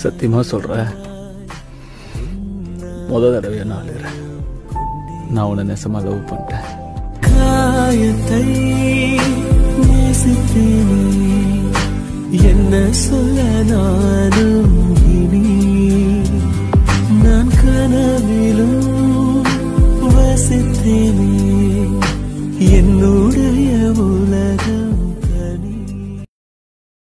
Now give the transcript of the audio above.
சத்தியமா சொல்றேன், முத தடவையா நான் நான் உன்னை நெசமா லவ் பண்ணிட்டேன். காயத்தை நேசித்தேனே, என்ன சொல்ல நானும் இனி, நான் கனவிலும் வசித்தேனே என்னுடைய உலகம்.